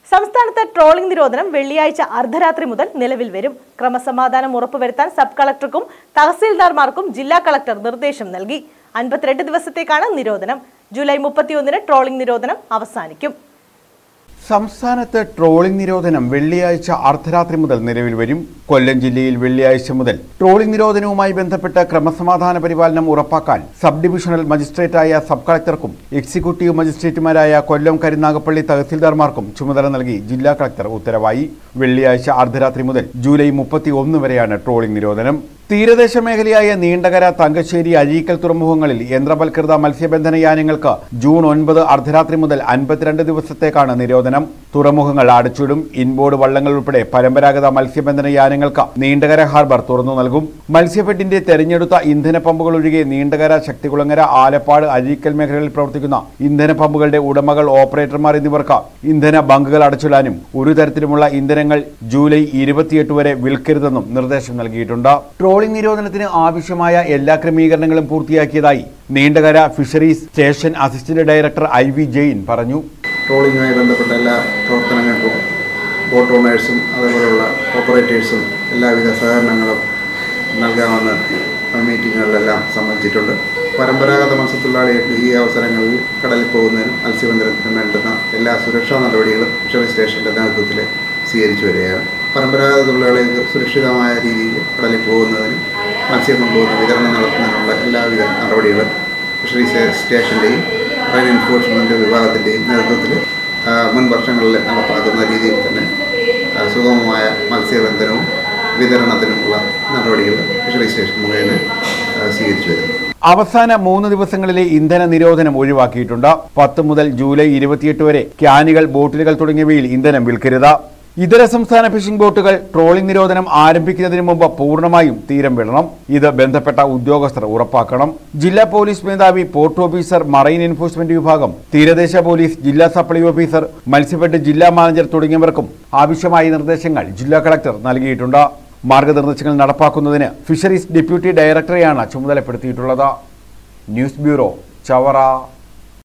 സംസ്ഥാനത്തെ ട്രോളിംഗ് നിരോധനം വെള്ളിയാഴ്ച അർദ്ധരാത്രി മുതൽ നിലവിൽ വരും. ക്രമസമാധാനം ഉറപ്പുവരുത്താൻ സബ് കളക്ടർക്കും തഹസീൽദാർമാർക്കും ജില്ലാ കളക്ടർ നിർദ്ദേശം നൽകി. 52 ദിവസത്തേക്കാണ് നിരോധനം. ജൂലൈ 31-ന് ട്രോളിംഗ് നിരോധനം അവസാനിക്കും. സംസ്ഥാനത്ത് ട്രോളിംഗ് നിരോധനം വെള്ളിയാഴ്ച അർദ്ധരാത്രി മുതൽ നിലവിൽ വരും. കൊല്ലം ജില്ലയിൽ വെള്ളിയാഴ്ച മുതൽ ട്രോളിംഗ് നിരോധനവുമായി ബന്ധപ്പെട്ട് ക്രമസമാധാന പരിപാലനം ഉറപ്പാക്കാൻ സബ് ഡിവിഷണൽ മജിസ്ട്രേറ്റായ സബ് കളക്ടർക്കും എക്സിക്യൂട്ടീവ് മജിസ്ട്രേറ്റുമാരായ കൊല്ലം കരുനാഗപ്പള്ളി തഹസീൽദാർമാർക്കും ചുമതല നൽകി ജില്ലാ കളക്ടർ ഉത്തരവായി. വെള്ളിയാഴ്ച അർദ്ധരാത്രി മുതൽ ജൂലൈ 31 വരെയാണ് ട്രോളിംഗ് നിരോധനം. തീരദേശ മേഖലയായ നീണ്ടകര, തങ്കശ്ശേരി, അഴീക്കൽ തുറമുഖങ്ങളിൽ യന്ത്രവൽകൃത മത്സ്യബന്ധന യാനങ്ങൾക്ക് ജൂൺ 9 അർദ്ധരാത്രി മുതൽ 52 ദിവസത്തേക്കാണ് നിരോധനം. തുറമുഖങ്ങൾ അടച്ചിടും. ഇൻബോർഡ് വള്ളങ്ങൾ ഉൾപ്പെടെ പരമ്പരാഗത മത്സ്യബന്ധന യാനങ്ങൾക്ക് നീണ്ടകര ഹാർബർ തുറന്നു നൽകും. മത്സ്യഫെഡിന്റെ തെരഞ്ഞെടുത്ത ഇന്ധന പമ്പുകൾ ഒഴികെ നീണ്ടകര, ശക്തികുളങ്ങര, ആലപ്പാട്, അഴീക്കൽ മേഖലകളിൽ പ്രവർത്തിക്കുന്ന ഇന്ധന പമ്പുകളുടെ ഉടമകൾ, ഓപ്പറേറ്റർമാർ എന്നിവർക്ക് ഇന്ധന ബങ്കുകൾ അടച്ചിടാനും ഒരു തരത്തിലുമുള്ള ഇന്ധനങ്ങൾ ജൂലൈ 28 വരെ വിൽക്കരുതെന്നും നിർദ്ദേശം നൽകിയിട്ടുണ്ട്. ട്രോളിംഗ് നിരോധനത്തിന് ആവശ്യമായ എല്ലാ ക്രമീകരണങ്ങളും പൂർത്തിയാക്കിയതായി Neendakara fisheries station assistant director IV Jain പറഞ്ഞു. ട്രോളിംഗുമായി ബന്ധപ്പെട്ട എല്ലാ പ്രവർത്തനങ്ങൾക്കും ബോട്ട് ഓണേഴ്സും അതുപോലുള്ള ഓപ്പറേറ്റേഴ്സും എല്ലാവിധ സഹകരണങ്ങളും നൽകാമെന്ന് മീറ്റിങ്ങുകളിലെല്ലാം സമ്മതിച്ചിട്ടുണ്ട്. പരമ്പരാഗത മത്സ്യത്തൊഴിലാളികൾക്ക് ഈ അവസരങ്ങളിൽ കടലിൽ പോകുന്നതിനും മത്സ്യബന്ധനത്തിനും വേണ്ടുന്ന എല്ലാ സുരക്ഷാ നടപടികളും ഫിഷറീസ് സ്റ്റേഷൻ്റെ നേതൃത്വത്തിൽ സ്വീകരിച്ചു വരികയാണ്. പരമ്പരാഗത തൊഴിലാളികൾക്ക് സുരക്ഷിതമായ രീതിയിൽ കടലിൽ പോകുന്നതിനും മത്സ്യം കൊണ്ടുപോകുന്ന വിതരണം നടത്തുന്നതിനുള്ള എല്ലാവിധ നടപടികളും ഫിഷറീസ് സ്റ്റേഷൻ്റെയും റൈൻ എൻഫോഴ്സ്മെൻറ്റ് വിഭാഗത്തിൻ്റെയും നേതൃത്വത്തിൽ മുൻ വർഷങ്ങളിൽ നടപ്പാക്കുന്ന രീതിയിൽ തന്നെ സുഗമമായ മത്സ്യബന്ധനവും വിതരണത്തിനുമുള്ള നടപടികൾ ഫിഷറീസ് സ്റ്റേഷൻ മുഖേന സ്വീകരിച്ചു വരുന്നു. അവസാന 3 ദിവസങ്ങളിലെ ഇന്ധന നിരോധനം ഒഴിവാക്കിയിട്ടുണ്ട്. 10 മുതൽ ജൂലൈ 28 വരെ ക്യാനുകൾ, ബോട്ടിലുകൾ തുടങ്ങിയവയിൽ ഇന്ധനം വിൽക്കരുത്. ഇതര സംസ്ഥാന ഫിഷിംഗ് ബോട്ടുകൾ ട്രോളിംഗ് നിരോധനം ആരംഭിക്കുന്നതിന് മുമ്പ് പൂർണ്ണമായും തീരം വിടണം. ഇത് ബന്ധപ്പെട്ട ഉദ്യോഗസ്ഥർ ഉറപ്പാക്കണം. ജില്ലാ പോലീസ് മേധാവി, പോർട്ട് ഓഫീസർ, മറൈൻ എൻഫോഴ്സ്മെന്റ് വിഭാഗം, തീരദേശ പോലീസ്, ജില്ലാ സപ്ലൈ ഓഫീസർ, മത്സ്യഫെഡ് ജില്ലാ മാനേജർ തുടങ്ങിയവർക്കും ആവശ്യമായ നിർദ്ദേശങ്ങൾ ജില്ലാ കളക്ടർ നൽകിയിട്ടുണ്ട്. മാർഗനിർദ്ദേശങ്ങൾ നടപ്പാക്കുന്നതിന് ഫിഷറീസ് ഡെപ്യൂട്ടി ഡയറക്ടറെയാണ് ചുമതലപ്പെടുത്തിയിട്ടുള്ളത്. News bureau, Chavara.